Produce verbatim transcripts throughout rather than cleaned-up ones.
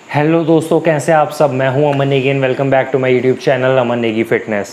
Hello दोस्तों, कैसे आप सब। मैं हूं Aman Negi and welcome back to my YouTube channel Aman Negi fitness.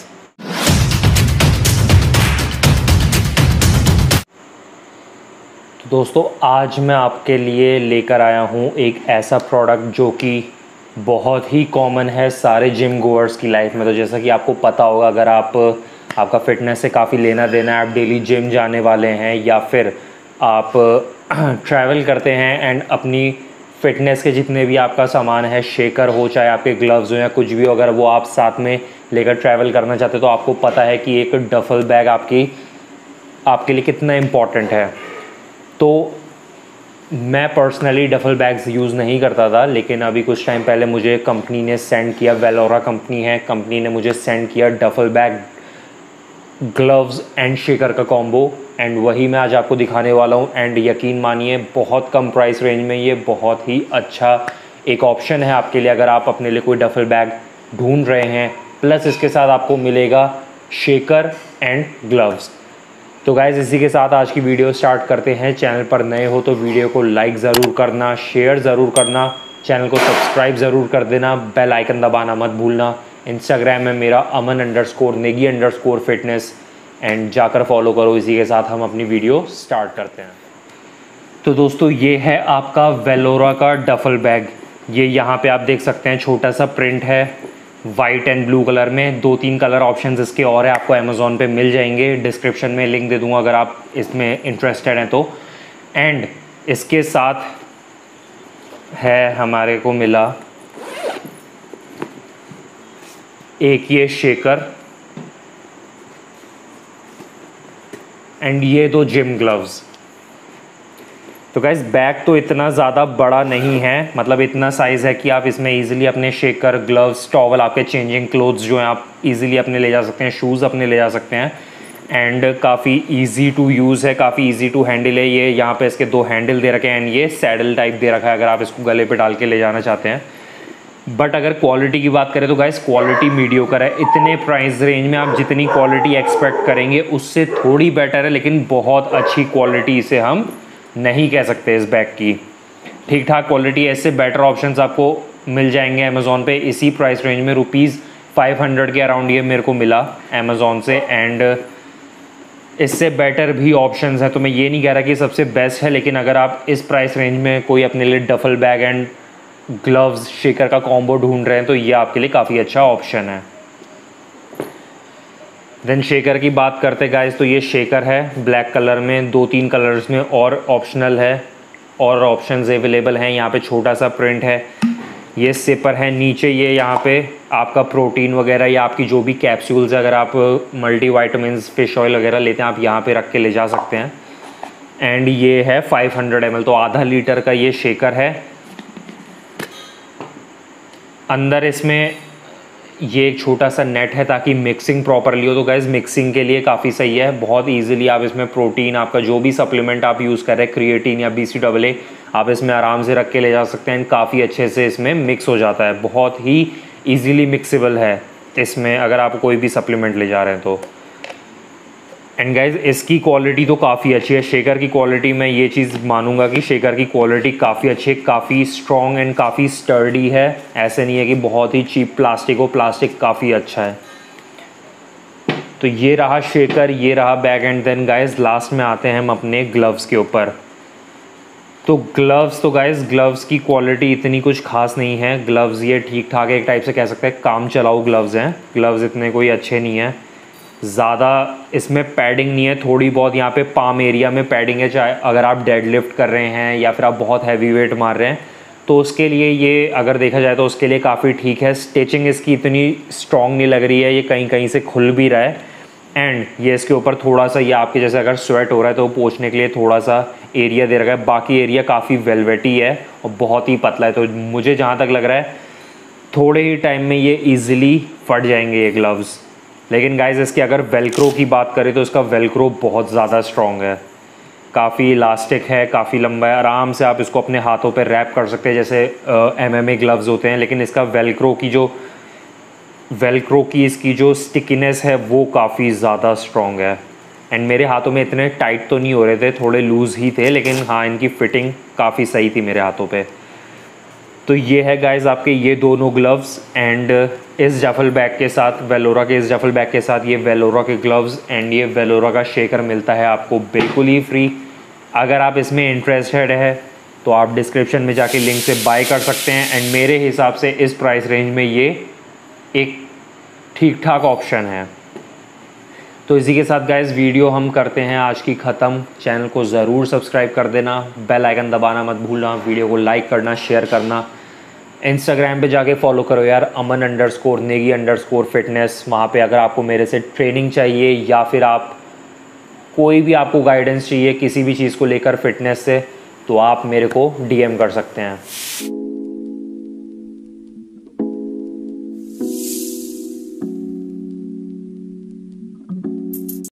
तो दोस्तों, आज मैं आपके लिए लेकर आया हूं एक ऐसा प्रोडक्ट जो कि बहुत ही कॉमन है सारे जिम गोअर्स की लाइफ में। तो जैसा कि आपको पता होगा, अगर आप आपका फिटनेस से काफ़ी लेना देना है, आप डेली जिम जाने वाले हैं या फिर आप ट्रैवल करते हैं एंड अपनी फ़िटनेस के जितने भी आपका सामान है, शेकर हो चाहे आपके ग्लव्स हो या कुछ भी हो, अगर वो आप साथ में लेकर ट्रैवल करना चाहते हो तो आपको पता है कि एक डफल बैग आपकी आपके लिए कितना इम्पॉर्टेंट है। तो मैं पर्सनली डफल बैग्स यूज़ नहीं करता था, लेकिन अभी कुछ टाइम पहले मुझे कंपनी ने सेंड किया, वेलोरा कंपनी है, कंपनी ने मुझे सेंड किया duffel bag, gloves and shaker का कॉम्बो, एंड वही मैं आज आपको दिखाने वाला हूँ। एंड यकीन मानिए, बहुत कम प्राइस रेंज में ये बहुत ही अच्छा एक ऑप्शन है आपके लिए अगर आप अपने लिए कोई डफल बैग ढूंढ रहे हैं। प्लस इसके साथ आपको मिलेगा शेकर एंड ग्लव्स। तो गाइज़, इसी के साथ आज की वीडियो स्टार्ट करते हैं। चैनल पर नए हो तो वीडियो को लाइक ज़रूर करना, शेयर ज़रूर करना, चैनल को सब्सक्राइब ज़रूर कर देना, बेल आइकन दबाना मत भूलना। इंस्टाग्राम में मेरा Aman underscore Negi underscore fitness and जाकर फॉलो करो। इसी के साथ हम अपनी वीडियो स्टार्ट करते हैं। तो दोस्तों, ये है आपका वेलोरा का डफल बैग। ये यहाँ पे आप देख सकते हैं, छोटा सा प्रिंट है वाइट एंड ब्लू कलर में। दो तीन कलर ऑप्शंस इसके और है, आपको अमेज़ॉन पे मिल जाएंगे। डिस्क्रिप्शन में लिंक दे दूँगा अगर आप इसमें इंटरेस्टेड हैं तो। एंड इसके साथ है, हमारे को मिला एक ये शेकर एंड ये दो जिम ग्लव्स। तो गाइस, बैग तो इतना ज़्यादा बड़ा नहीं है, मतलब इतना साइज़ है कि आप इसमें इजीली अपने शेकर, ग्लव्स, टॉवल, आपके चेंजिंग क्लोथ्स जो हैं आप इजीली अपने ले जा सकते हैं, शूज़ अपने ले जा सकते हैं। एंड काफ़ी इजी टू यूज़ है, काफ़ी इजी टू हैंडल है। ये यहाँ पे इसके दो हैंडल दे रखे हैं एंड ये सैडल टाइप दे रखा है अगर आप इसको गले पे डाल के ले जाना चाहते हैं। बट अगर क्वालिटी की बात करें तो गाइस, क्वालिटी मीडियोकर है। इतने प्राइस रेंज में आप जितनी क्वालिटी एक्सपेक्ट करेंगे उससे थोड़ी बेटर है, लेकिन बहुत अच्छी क्वालिटी इसे हम नहीं कह सकते इस बैग की। ठीक ठाक क्वालिटी है, इससे बेटर ऑप्शंस आपको मिल जाएंगे अमेज़ॉन पे इसी प्राइस रेंज में। रुपीज़ फाइव हंड्रेड के अराउंड ये मेरे को मिला अमेज़ॉन से। एंड इससे बेटर भी ऑप्शंस हैं, तो मैं ये नहीं कह रहा कि सबसे बेस्ट है, लेकिन अगर आप इस प्राइस रेंज में कोई अपने लिए duffel bag and gloves shaker का कॉम्बो ढूंढ रहे हैं तो ये आपके लिए काफ़ी अच्छा ऑप्शन है। देन शेकर की बात करते गाइस, तो ये शेकर है ब्लैक कलर में, दो तीन कलर्स में और ऑप्शनल है, और ऑप्शंस अवेलेबल हैं। यहाँ पे छोटा सा प्रिंट है, ये सिपर है। नीचे ये यहाँ पे आपका प्रोटीन वगैरह या आपकी जो भी कैप्सूल्स, अगर आप मल्टी वाइटामिन्स, फिश ऑयल वगैरह लेते हैं, आप यहाँ पे रख के ले जा सकते हैं। एंड ये है फाइव हंड्रेड एम एल, तो आधा लीटर का ये शेकर है। अंदर इसमें ये एक छोटा सा नेट है ताकि मिक्सिंग प्रॉपरली हो। तो गाइज़, मिक्सिंग के लिए काफ़ी सही है। बहुत इजीली आप इसमें प्रोटीन, आपका जो भी सप्लीमेंट आप यूज़ कर रहे हैं, क्रिएटिन या बी सी डबल ए, आप इसमें आराम से रख के ले जा सकते हैं। काफ़ी अच्छे से इसमें मिक्स हो जाता है, बहुत ही ईजीली मिक्सेबल है इसमें अगर आप कोई भी सप्लीमेंट ले जा रहे हैं तो। एंड गाइज़, इसकी क्वालिटी तो काफ़ी अच्छी है। शेकर की क्वालिटी, मैं ये चीज़ मानूंगा कि शेकर की क्वालिटी काफ़ी अच्छी है, काफ़ी स्ट्रॉन्ग एंड काफ़ी स्टर्डी है। ऐसे नहीं है कि बहुत ही चीप प्लास्टिक हो, प्लास्टिक काफ़ी अच्छा है। तो ये रहा शेकर, ये रहा bag. And then guys, last में आते हैं हम अपने ग्लव्स के ऊपर। तो ग्लव्स, तो गाइज़ ग्लव्स की क्वालिटी इतनी कुछ खास नहीं है। ग्लव्स ये ठीक ठाक एक टाइप से कह सकते हैं, काम चलाऊ ग्लव्स हैं। ग्लव्स इतने कोई अच्छे नहीं हैं, ज़्यादा इसमें पैडिंग नहीं है। थोड़ी बहुत यहाँ पे पाम एरिया में पैडिंग है, चाहे अगर आप डेड लिफ्ट कर रहे हैं या फिर आप बहुत हैवी वेट मार रहे हैं तो उसके लिए ये, अगर देखा जाए तो उसके लिए काफ़ी ठीक है। स्टिचिंग इसकी इतनी स्ट्रॉन्ग नहीं लग रही है, ये कहीं कहीं से खुल भी रहा है। एंड ये इसके ऊपर थोड़ा सा, ये आपके जैसे अगर स्वेट हो रहा है तो पोंछने के लिए थोड़ा सा एरिया दे रखा है। बाकी एरिया काफ़ी वेलवेटी है और बहुत ही पतला है, तो मुझे जहाँ तक लग रहा है थोड़े ही टाइम में ये ईजिली फट जाएंगे ये ग्लव्स। लेकिन गाइज़, इसकी अगर वेलक्रो की बात करें तो इसका वेलक्रो बहुत ज़्यादा स्ट्रॉन्ग है, काफ़ी इलास्टिक है, काफ़ी लंबा है। आराम से आप इसको अपने हाथों पे रैप कर सकते हैं जैसे एम एम ए ग्लव्स होते हैं। लेकिन इसका वेलक्रो की जो वेलक्रो की इसकी जो स्टिकीनेस है वो काफ़ी ज़्यादा स्ट्रॉन्ग है। एंड मेरे हाथों में इतने टाइट तो नहीं हो रहे थे, थोड़े लूज़ ही थे, लेकिन हाँ, इनकी फ़िटिंग काफ़ी सही थी मेरे हाथों पे। तो ये है गाइस आपके ये दोनों ग्लव्स, एंड इस जफल बैग के साथ, वेलोरा के इस जफल बैग के साथ ये वेलोरा के ग्लव्स एंड ये वेलोरा का शेकर मिलता है आपको बिल्कुल ही फ्री। अगर आप इसमें इंटरेस्टेड है तो आप डिस्क्रिप्शन में जाके लिंक से बाय कर सकते हैं, एंड मेरे हिसाब से इस प्राइस रेंज में ये एक ठीक ठाक ऑप्शन है। तो इसी के साथ गाइस वीडियो हम करते हैं आज की ख़त्म। चैनल को ज़रूर सब्सक्राइब कर देना, बेल आइकन दबाना मत भूलना, वीडियो को लाइक करना, शेयर करना। इंस्टाग्राम पे जाके फॉलो करो यार, Aman underscore Negi underscore fitness. वहाँ पर अगर आपको मेरे से ट्रेनिंग चाहिए या फिर आप कोई भी आपको गाइडेंस चाहिए किसी भी चीज़ को लेकर फिटनेस से, तो आप मेरे को डीएम कर सकते हैं।